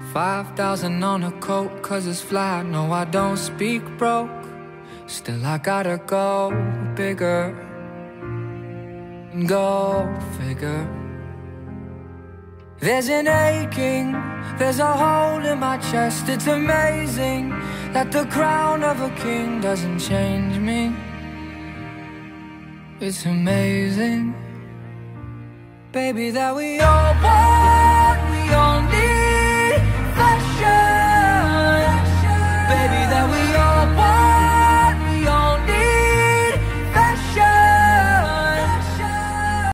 5,000 on a coat, cause it's flat. No, I don't speak broke. Still I gotta go bigger. Go figure. There's an aching, there's a hole in my chest. It's amazing that the crown of a king doesn't change me. It's amazing, baby, that we all want, we all need